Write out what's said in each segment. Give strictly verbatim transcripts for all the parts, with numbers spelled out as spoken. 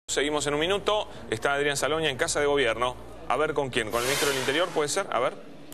Seguimos en un minuto. Está Adrián Saloña en Casa de Gobierno. A ver con quién, con el ministro del Interior, ¿puede ser? A ver.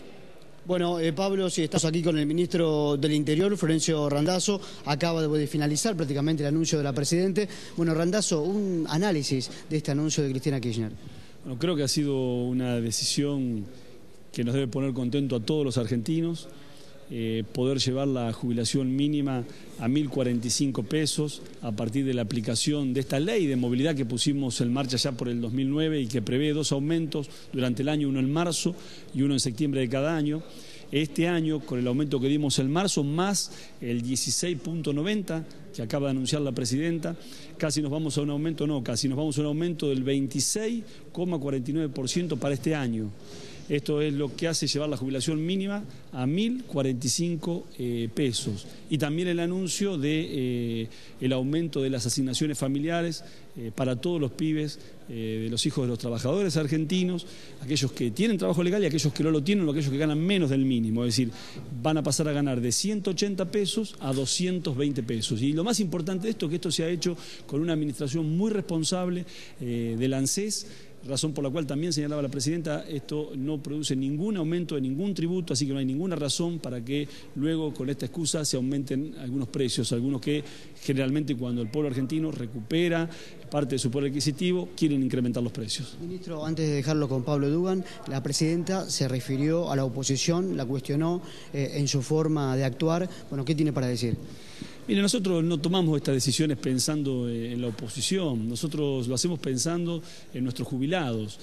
Bueno, eh, Pablo, sí, estamos aquí con el ministro del Interior, Florencio Randazzo. Acaba de, de finalizar prácticamente el anuncio de la Presidente. Bueno, Randazzo, un análisis de este anuncio de Cristina Kirchner. Bueno, creo que ha sido una decisión que nos debe poner contento a todos los argentinos. Eh, poder llevar la jubilación mínima a mil cuarenta y cinco pesos a partir de la aplicación de esta ley de movilidad que pusimos en marcha ya por el dos mil nueve y que prevé dos aumentos durante el año, uno en marzo y uno en septiembre de cada año. Este año, con el aumento que dimos en marzo, más el dieciséis punto noventa que acaba de anunciar la Presidenta, casi nos vamos a un aumento, no, casi nos vamos a un aumento del veintiséis coma cuarenta y nueve por ciento para este año. Esto es lo que hace llevar la jubilación mínima a mil cuarenta y cinco eh, pesos. Y también el anuncio de eh, el aumento de las asignaciones familiares eh, para todos los pibes, eh, de los hijos de los trabajadores argentinos, aquellos que tienen trabajo legal y aquellos que no lo tienen, o aquellos que ganan menos del mínimo. Es decir, van a pasar a ganar de ciento ochenta pesos a doscientos veinte pesos. Y lo más importante de esto es que esto se ha hecho con una administración muy responsable eh, del ANSES, razón por la cual también señalaba la Presidenta, esto no produce ningún aumento de ningún tributo, así que no hay ninguna razón para que luego con esta excusa se aumenten algunos precios, algunos que generalmente cuando el pueblo argentino recupera parte de su poder adquisitivo quieren incrementar los precios. Ministro, antes de dejarlo con Pablo Dugan, la Presidenta se refirió a la oposición, la cuestionó eh, en su forma de actuar. Bueno, ¿qué tiene para decir? Mire, nosotros no tomamos estas decisiones pensando en la oposición, nosotros lo hacemos pensando en nuestros jubilados.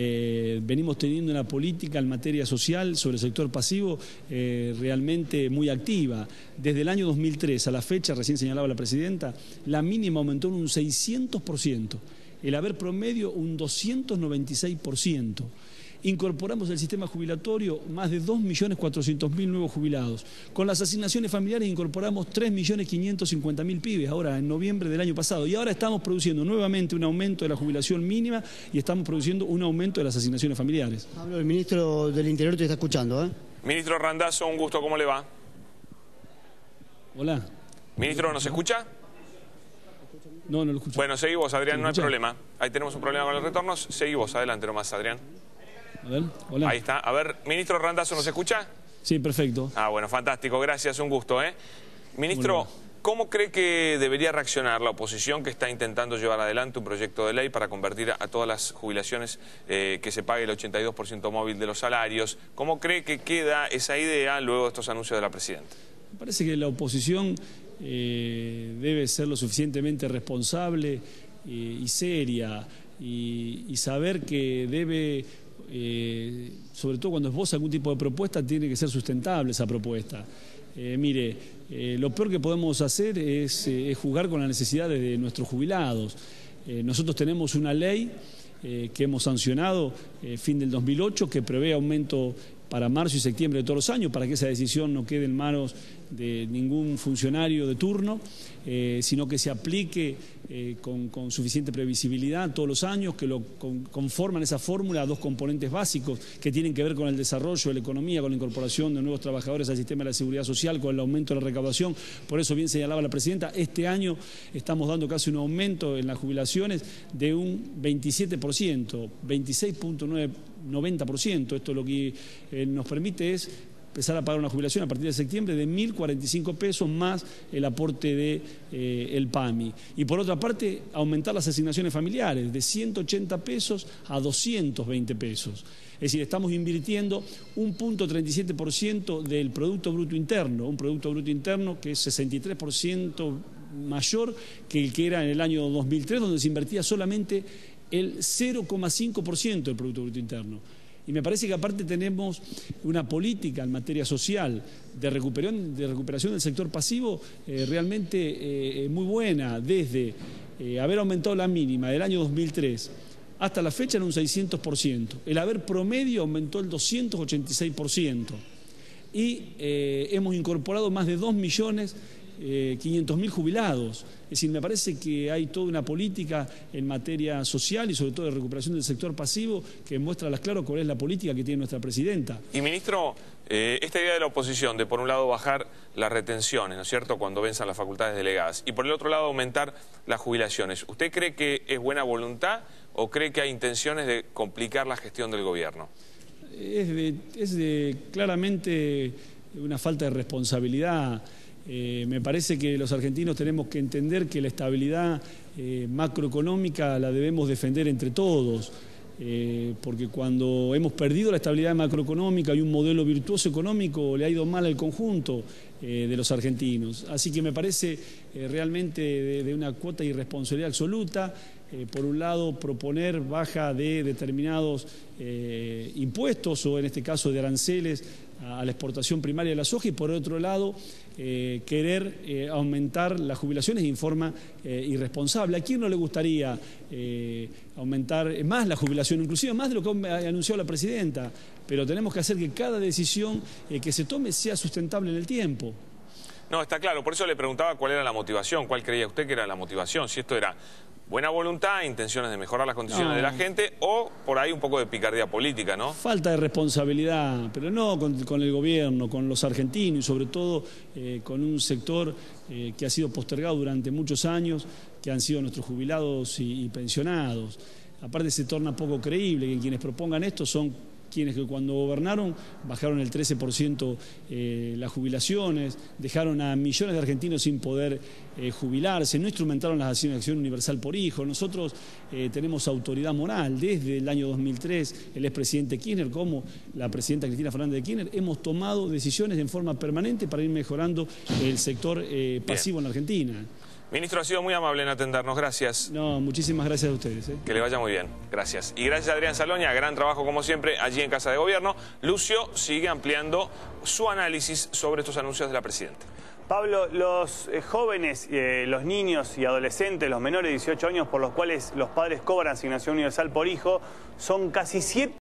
Eh, venimos teniendo una política en materia social sobre el sector pasivo eh, realmente muy activa. Desde el año dos mil tres a la fecha, recién señalaba la Presidenta, la mínima aumentó en un seiscientos por ciento, el haber promedio un doscientos noventa y seis por ciento. Incorporamos al sistema jubilatorio más de dos millones cuatrocientos mil nuevos jubilados. Con las asignaciones familiares incorporamos tres millones quinientos cincuenta mil pibes, ahora en noviembre del año pasado. Y ahora estamos produciendo nuevamente un aumento de la jubilación mínima y estamos produciendo un aumento de las asignaciones familiares. Pablo, el ministro del Interior te está escuchando, ¿eh? Ministro Randazzo, un gusto, ¿cómo le va? Hola. Ministro, ¿nos escucha? No, no lo escucho. Bueno, seguí vos, Adrián, no hay problema. Ahí tenemos un problema con los retornos. Seguí vos, adelante nomás, Adrián. A ver, hola. Ahí está. A ver, ministro Randazzo, ¿nos escucha? Sí, perfecto. Ah, bueno, fantástico. Gracias, un gusto, ¿eh? Ministro, ¿cómo cree que debería reaccionar la oposición que está intentando llevar adelante un proyecto de ley para convertir a todas las jubilaciones eh, que se pague el ochenta y dos por ciento móvil de los salarios? ¿Cómo cree que queda esa idea luego de estos anuncios de la Presidenta? Me parece que la oposición eh, debe ser lo suficientemente responsable eh, y seria y, y saber que debe... Eh, sobre todo cuando esboza algún tipo de propuesta, tiene que ser sustentable esa propuesta. Eh, mire, eh, lo peor que podemos hacer es, eh, es jugar con las necesidades de nuestros jubilados. Eh, nosotros tenemos una ley eh, que hemos sancionado eh, fin del dos mil ocho que prevé aumento para marzo y septiembre de todos los años, para que esa decisión no quede en manos de ningún funcionario de turno, eh, sino que se aplique eh, con, con suficiente previsibilidad todos los años, que lo con, conforman esa fórmula dos componentes básicos que tienen que ver con el desarrollo de la economía, con la incorporación de nuevos trabajadores al sistema de la seguridad social, con el aumento de la recaudación. Por eso bien señalaba la Presidenta, este año estamos dando casi un aumento en las jubilaciones de un veintisiete por ciento, veintiséis punto noventa por ciento. Esto lo que eh, nos permite es empezar a pagar una jubilación a partir de septiembre de mil cuarenta y cinco pesos más el aporte de eh, el PAMI. Y por otra parte, aumentar las asignaciones familiares de ciento ochenta pesos a doscientos veinte pesos. Es decir, estamos invirtiendo un punto treinta y siete por ciento del Producto Bruto Interno, un Producto Bruto Interno que es sesenta y tres por ciento mayor que el que era en el año dos mil tres, donde se invertía solamente el cero coma cinco por ciento del Producto Bruto Interno. Y me parece que aparte tenemos una política en materia social de recuperación, de recuperación del sector pasivo eh, realmente eh, muy buena, desde eh, haber aumentado la mínima del año dos mil tres hasta la fecha en un seiscientos por ciento. El haber promedio aumentó el doscientos ochenta y seis por ciento. Y eh, hemos incorporado más de dos millones eh, quinientos mil jubilados. Es decir, me parece que hay toda una política en materia social y sobre todo de recuperación del sector pasivo que muestra a las claras cuál es la política que tiene nuestra presidenta. Y ministro, eh, esta idea de la oposición de por un lado bajar las retenciones, ¿no es cierto?, cuando venzan las facultades delegadas, y por el otro lado aumentar las jubilaciones, ¿usted cree que es buena voluntad o cree que hay intenciones de complicar la gestión del gobierno? Es, de, es de, claramente una falta de responsabilidad. Eh, me parece que los argentinos tenemos que entender que la estabilidad eh, macroeconómica la debemos defender entre todos, eh, porque cuando hemos perdido la estabilidad macroeconómica y un modelo virtuoso económico le ha ido mal al conjunto eh, de los argentinos. Así que me parece eh, realmente de, de una cuota de irresponsabilidad absoluta. Eh, por un lado, proponer baja de determinados eh, impuestos o en este caso de aranceles a, a la exportación primaria de la soja y por otro lado, eh, querer eh, aumentar las jubilaciones en forma eh, irresponsable. ¿A quién no le gustaría eh, aumentar más la jubilación, inclusive más de lo que ha anunciado la presidenta? Pero tenemos que hacer que cada decisión eh, que se tome sea sustentable en el tiempo. No, está claro, por eso le preguntaba cuál era la motivación, cuál creía usted que era la motivación, si esto era buena voluntad, intenciones de mejorar las condiciones no. de la gente o por ahí un poco de picardía política, ¿no? Falta de responsabilidad, pero no con, con el gobierno, con los argentinos y sobre todo eh, con un sector eh, que ha sido postergado durante muchos años, que han sido nuestros jubilados y, y pensionados. Aparte se torna poco creíble que quienes propongan esto son quienes que cuando gobernaron bajaron el trece por ciento eh, las jubilaciones, dejaron a millones de argentinos sin poder eh, jubilarse, no instrumentaron la acción universal por hijo. Nosotros eh, tenemos autoridad moral. Desde el año dos mil tres, el expresidente Kirchner como la presidenta Cristina Fernández de Kirchner, hemos tomado decisiones en forma permanente para ir mejorando el sector eh, pasivo Bien. en la Argentina. Ministro, ha sido muy amable en atendernos, gracias. No, muchísimas gracias a ustedes. ¿eh? Que le vaya muy bien, gracias. Y gracias a Adrián Saloña, gran trabajo como siempre allí en Casa de Gobierno. Lucio sigue ampliando su análisis sobre estos anuncios de la presidenta. Pablo, los eh, jóvenes, eh, los niños y adolescentes, los menores de dieciocho años por los cuales los padres cobran asignación universal por hijo, son casi siete